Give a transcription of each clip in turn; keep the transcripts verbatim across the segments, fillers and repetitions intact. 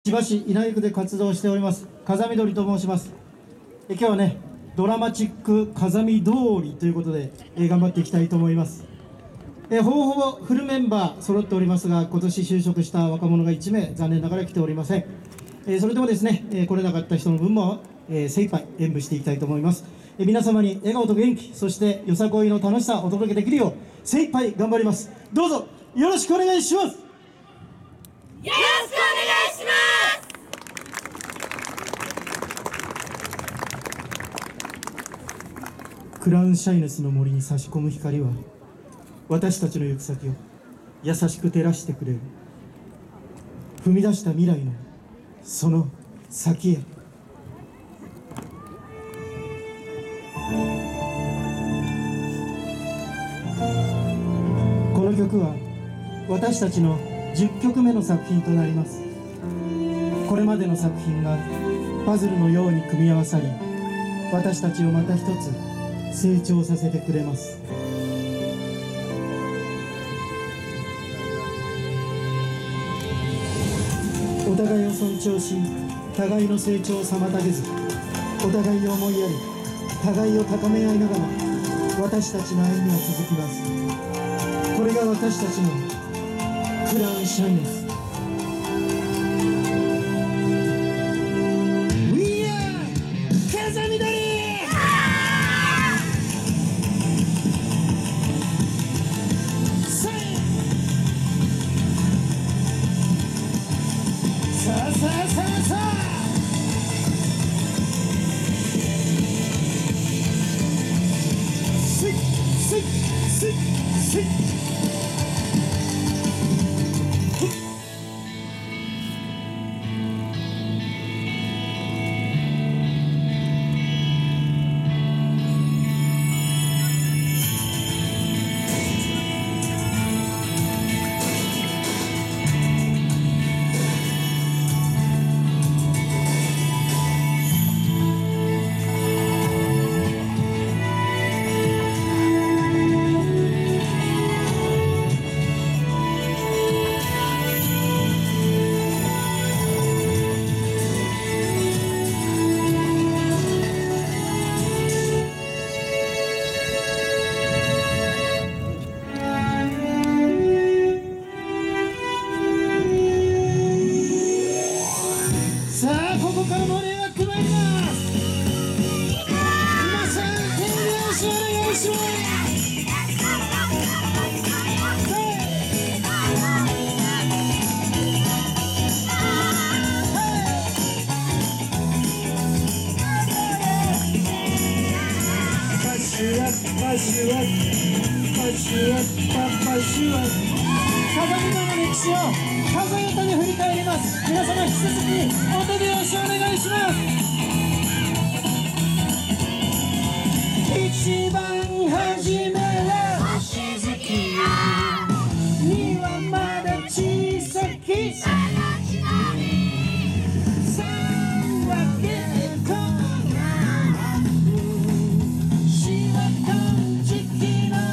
千葉市稲毛区で活動しております風見鶏と申します。え今日はねドラマチック風見通りということで、え頑張っていきたいと思います。えほぼほぼフルメンバー揃っておりますが、今年就職した若者がいち名残念ながら来ておりません。えそれでもですね、え来れなかった人の分も、え精一杯演舞していきたいと思います。え皆様に笑顔と元気、そしてよさこいの楽しさをお届けできるよう精一杯頑張ります。どうぞよろしくお願いします。 よろしくお願いします。 クラウンシャイネスの森に差し込む光は私たちの行く先を優しく照らしてくれる。踏み出した未来のその先へ。この曲は私たちのじゅっきょくめの作品となります。これまでの作品がパズルのように組み合わさり、私たちをまた一つ成長させてくれます。お互いを尊重し、互いの成長を妨げず、お互いを思いやり、互いを高め合いながら私たちの歩みは続きます。これが私たちのクラウンシャイネス。We are 風見鶏。さあさあさあさあ、スイッスイッスイッスイッ。さあここから盛り上がってまいります。皆さん手拍子お願いします。パシュワパシュワパシュワパシュワ、風見の歴史を風歌に振り返ります。皆様引き続きお手拍子お願いします。一番初めは星月にはまだ小さきさんわけこなしわかじきの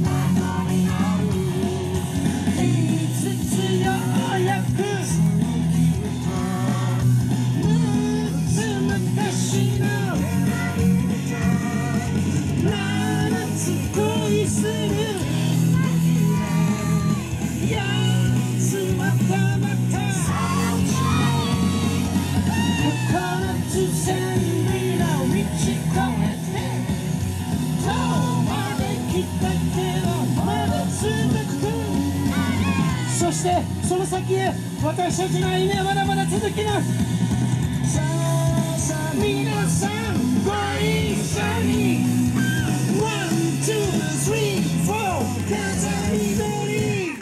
そしてその先へ私たちの歩みはまだまだ続きます。さあさあ皆さんご一緒にワンツースリーフォー風見鶏。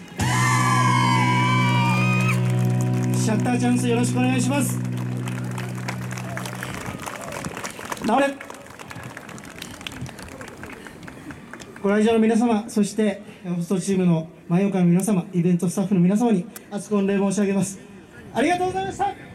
シャッターチャンスよろしくお願いします。直れご来場の皆様、そしてホストチームの前岡の皆様、イベントスタッフの皆様に厚く御礼申し上げます。ありがとうございました。